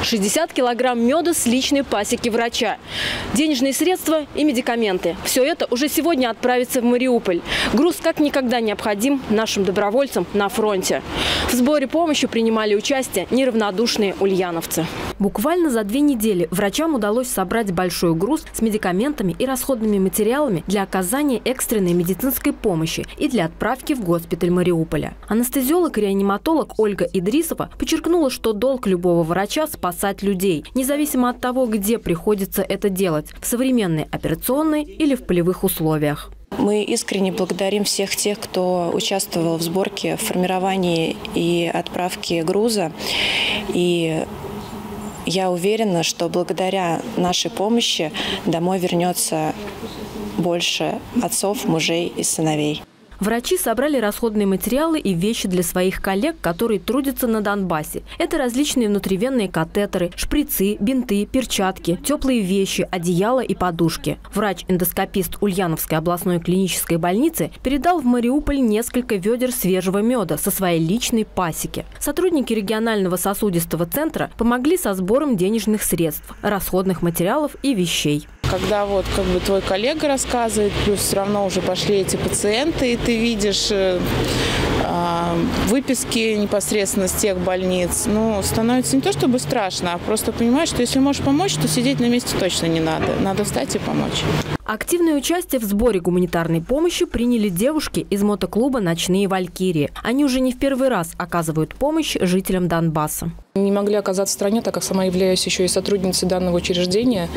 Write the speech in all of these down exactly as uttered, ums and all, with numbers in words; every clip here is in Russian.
шестьдесят килограмм меда с личной пасеки врача, денежные средства и медикаменты. Все это уже сегодня отправится в Мариуполь. Груз как никогда необходим нашим добровольцам на фронте. В сборе помощи принимали участие неравнодушные ульяновцы. Буквально за две недели врачам удалось собрать большой груз с медикаментами и расходными материалами для оказания экстренной медицинской помощи и для отправки в госпиталь Мариуполя. Анестезиолог и реаниматолог Ольга Идрисова подчеркнула, что долг любого врача – спасать людей, независимо от того, где приходится это делать – в современной операционной или в полевых условиях. Мы искренне благодарим всех тех, кто участвовал в сборке, в формировании и отправке груза. И я уверена, что благодаря нашей помощи домой вернется больше отцов, мужей и сыновей. Врачи собрали расходные материалы и вещи для своих коллег, которые трудятся на Донбассе. Это различные внутривенные катетеры, шприцы, бинты, перчатки, теплые вещи, одеяла и подушки. Врач-эндоскопист Ульяновской областной клинической больницы передал в Мариуполь несколько ведер свежего меда со своей личной пасеки. Сотрудники регионального сосудистого центра помогли со сбором денежных средств, расходных материалов и вещей. Когда вот как бы твой коллега рассказывает, плюс все равно уже пошли эти пациенты, и ты видишь э, э, выписки непосредственно с тех больниц, ну, становится не то чтобы страшно, а просто понимаешь, что если можешь помочь, то сидеть на месте точно не надо. Надо встать и помочь. Активное участие в сборе гуманитарной помощи приняли девушки из мотоклуба «Ночные валькирии». Они уже не в первый раз оказывают помощь жителям Донбасса. Не могли оказаться в стране, так как сама являюсь еще и сотрудницей данного учреждения.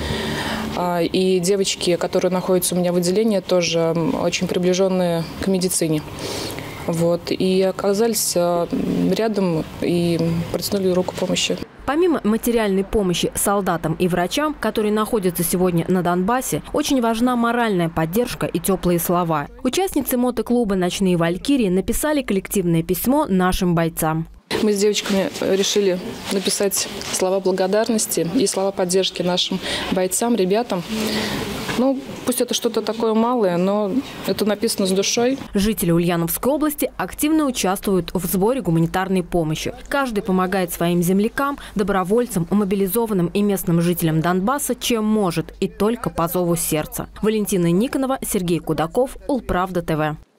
И девочки, которые находятся у меня в отделении, тоже очень приближенные к медицине. Вот. И оказались рядом и протянули руку помощи. Помимо материальной помощи солдатам и врачам, которые находятся сегодня на Донбассе, очень важна моральная поддержка и теплые слова. Участницы мотоклуба «Ночные валькирии» написали коллективное письмо нашим бойцам. Мы с девочками решили написать слова благодарности и слова поддержки нашим бойцам, ребятам. Ну, пусть это что-то такое малое, но это написано с душой. Жители Ульяновской области активно участвуют в сборе гуманитарной помощи. Каждый помогает своим землякам, добровольцам, мобилизованным и местным жителям Донбасса, чем может, и только по зову сердца. Валентина Никонова, Сергей Кудаков, Улправда ТВ.